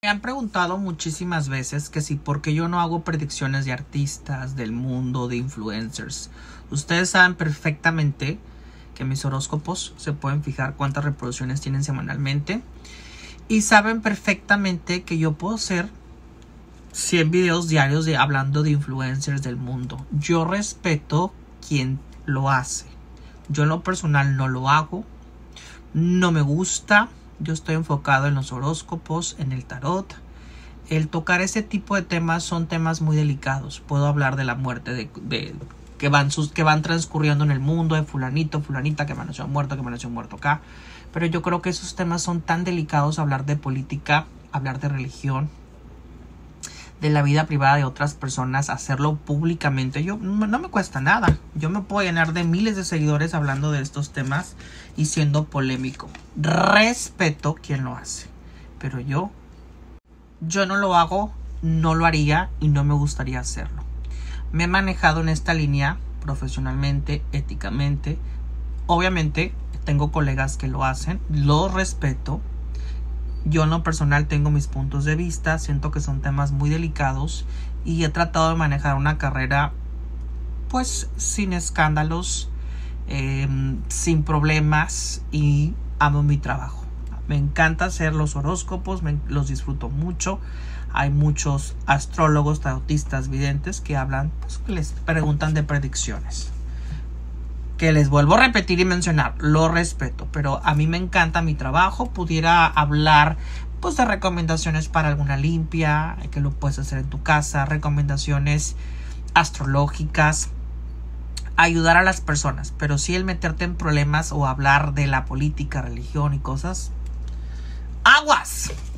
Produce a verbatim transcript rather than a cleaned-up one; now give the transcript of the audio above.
Me han preguntado muchísimas veces que si por qué yo no hago predicciones de artistas, del mundo, de influencers. Ustedes saben perfectamente que mis horóscopos se pueden fijar cuántas reproducciones tienen semanalmente. Y saben perfectamente que yo puedo hacer cien videos diarios de, hablando de influencers del mundo. Yo respeto quien lo hace. Yo en lo personal no lo hago. No me gusta. Yo estoy enfocado en los horóscopos, en el tarot. El tocar ese tipo de temas son temas muy delicados. Puedo hablar de la muerte de, de que van sus que van transcurriendo en el mundo, de fulanito, fulanita que me nació muerto, que me nació muerto acá. Pero yo creo que esos temas son tan delicados, hablar de política, hablar de religión, de la vida privada de otras personas, hacerlo públicamente. Yo no me cuesta nada. Yo me puedo llenar de miles de seguidores hablando de estos temas y siendo polémico. Respeto quien lo hace, pero yo yo no lo hago, no lo haría y no me gustaría hacerlo. Me he manejado en esta línea profesionalmente, éticamente. Obviamente tengo colegas que lo hacen, lo respeto. Yo en lo personal tengo mis puntos de vista, siento que son temas muy delicados y he tratado de manejar una carrera pues sin escándalos, eh, sin problemas, y amo mi trabajo. Me encanta hacer los horóscopos, me, los disfruto mucho. Hay muchos astrólogos, tarotistas, videntes que hablan, pues que les preguntan de predicciones. Que les vuelvo a repetir y mencionar, lo respeto, pero a mí me encanta mi trabajo. Pudiera hablar pues de recomendaciones para alguna limpia, que lo puedes hacer en tu casa, recomendaciones astrológicas, ayudar a las personas, pero sí el meterte en problemas o hablar de la política, religión y cosas, ¡aguas!